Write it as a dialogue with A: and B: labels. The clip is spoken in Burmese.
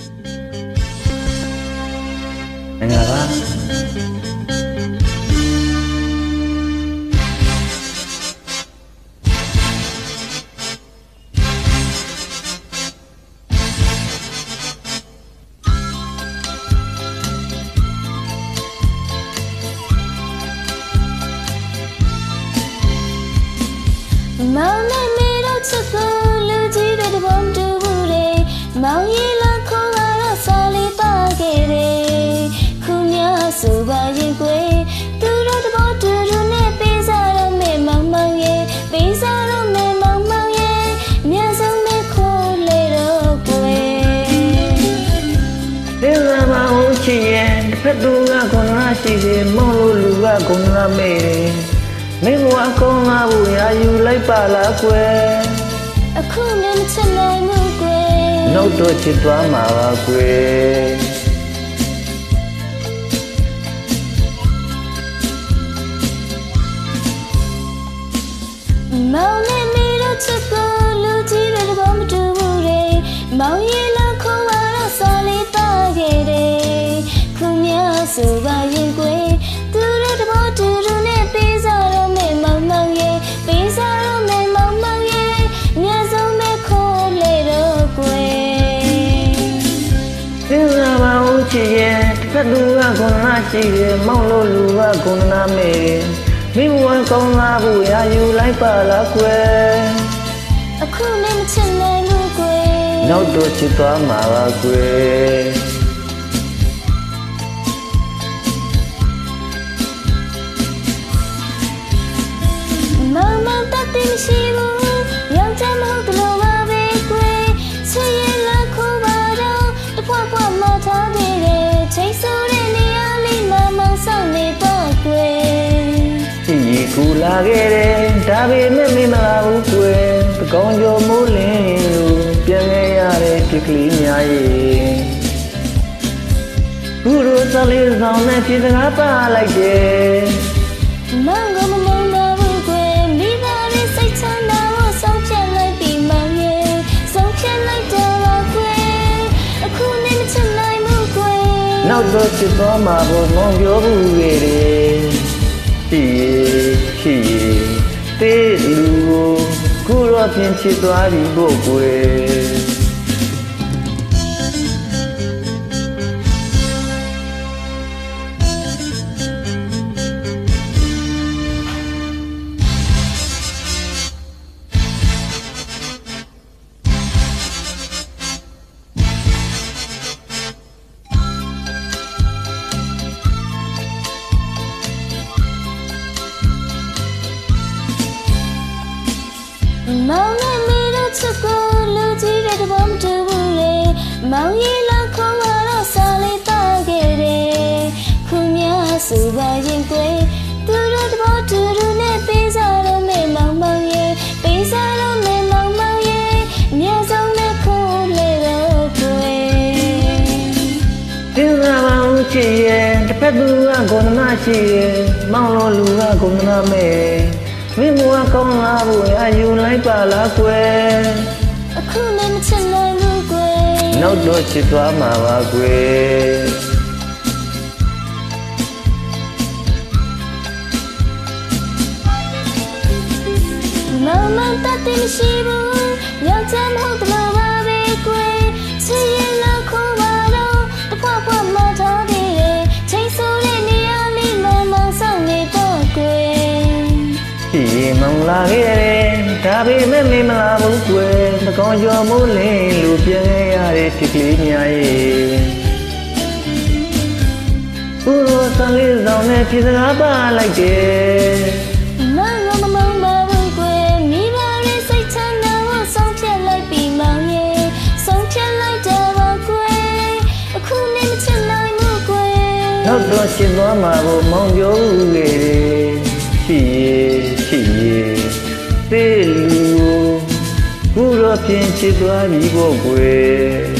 A: မင်္ဂလာပါ
B: မောင်နဲ့မေတော့ချစ်ကိုလူကြီးတွေတဘုံတူဘူးလေမောင်ရီလာခေါ်လာတော့စာလေးပါခဲ့တယ်ခုမြဆိုပါရင်ကွယ်သူတို့တဘောတူတူနဲ့ပေးစားတော့မေမောင်မောင်ရဲ့ပေးစားတော့မေမောင်မောင်ရဲ့မြတ်ဆုံးမေခေါ်လေတော့ကွယ်
A: သင်္သာမဟုတ်ချစ်ရဲ့တစ်ဖက်သူကခွန်လာရှိတယ်မောင်လို့လူကခွန်လာမေးမင်းကအကောင်းလားဘူးရာယူလိုက်ပါလားကွယ်
B: အခုလည်းမချစ်နိုင်ဘူးကွယ်
A: နောက်တော့ချစ်သွားမှာပါကွယ်
B: မောင်နဲ့မေတော့ချစ်ကိုလူကြီးတွေတဘောမတူဘူးလေမောင်ရီလာခေါ်လာတော့စာလေးပါခဲ့တယ်ခုမြဆိုပါရင်ကွယ်သူတို့တဘောတူတူနဲ့ပေးစားတော့မေမောင်မောင်ရဲ့ပေးစားတော့မေမောင်မောင်ရဲ့မြတ်ဆုံးမေခေါ်လေတော့ကွယ်
A: သင်္သာမဟုတ်ချစ်ရဲ့တစ်ဖက်သူကခွန်လာရှိတယ်မောင်လို့လူကခွန်လာမေးမင်းကကောင်းလားဘူးရာယူလိုက်ပါလားကွယ်
B: အခုလည်းမချစ်နိုင်ဘူးကွယ်
A: နောက်တော့ချစ်သွားမှာပါကွယ်
B: မောင်မောင်တတ်တယ်မရှိဘူးယောက်ျားမဟုတ်တယ်လို့ပါပဲကွယ်ချစ်ရင်လည်းခေါ်ပါတော့တဖွာဖွာမထားသေးတယ်ချိန်ဆိုတဲ့နေရာလေးမောင်မောင်ဆောင်နေတော့ကွယ်
A: ဒီကူလာခဲ့တယ်ဒါပေမဲ့မင်းမလာဘူးကွယ်တကောင်းကျော်မိုးလင်းလို့ပြန်ခဲ့ရတဲ့ဒီကလေးများရဲ့ဘူးတို့သလေးဆောင်နဲ့ဒီစကားပါလိုက်တယ်
B: မောင်ကမမောင်ပါဘူးကွယ်မိသားရဲ့စိတ်ချမ်းသာကိုဆုံးဖြတ်လိုက်ပြီးမောင်ရဲ့ဆုံးဖြတ်လိုက်တော့ပါကွယ်အခုလည်းမချစ်နိုင်ဘူးကွယ်
A: နောက်တော့ချစ်သွားမှာပေါ့မောင်ပြောဘူးခဲ့တယ်ရှိတေးလူကိုခုတော့ပြင်ချစ်သွားပြီဖို့ကွယ်
B: မောင်နဲ့မေတော့ချစ်ကိုလူကြီးတွေတဘောမတူဘူးလေမောင်ရီလာခေါ်လာတော့စာလေးပါခဲ့တယ်ခုမြဆိုပါရင်ကွယ်သူတို့တဘောတူတူနဲ့ပေးစားတော့မေမောင်မောင်ရဲ့ပေးစားတော့မေမောင်မောင်ရဲ့မြတ်ဆုံးမေခေါ်လေတော့ကွယ်
A: သင်္သာမဟုတ်ချစ်ရဲ့တစ်ဖက်သူကခွန်လာရှိတယ်မောင်လို့လူကခွန်လာမေးမင်းကကောင်းလားဘူးရာယူလိုက်ပါလားကွယ်
B: အခုလည်းမချစ်နိုင်ဘူးကွယ်
A: နောက်တော့ချစ်သွားမှာပါကွယ်
B: မောင်မောင်တတ်တယ်မရှိဘူးယောက်ျားမဟုတ်တယ်လို့ပါပဲကွယ်ချစ်ရင်လည်းခေါ်ပါတော့တဖွာဖွာမထားသေးတယ်ချိန်ဆိုတဲ့နေရာလေးမောင်မောင်ဆောင်နေတော့ကွယ်
A: ဒီမောင်လာခဲ့တယ်ဒါပေမဲ့မင်းမလာဘူးကွယ်တကောင်းကျော်မိုးလင်းလို့ပြန်ခဲ့ရတဲ့ဒီကလေးများရဲ့ဘူးတို့သလေးဆောင်နဲ့ဒီစကားပါလိုက်တယ်
B: မောင်ကမမောင်ပါဘူးကွယ်မိဘရဲ့စိတ်ချမ်းသာကိုဆုံးဖြတ်လိုက်ပြီးမောင်ရဲ့ဆုံးဖြတ်လိုက်တော့ပါကွယ်အခုလည်းမချစ်နိုင်ဘူးကွယ်
A: နောက်တော့ချစ်သွားမှာကိုမောင်ပြောဦးခဲ့တယ်ရှိတေးလူခုတော့ပြင်ချစ်သွားပြီပေါ့ကွယ်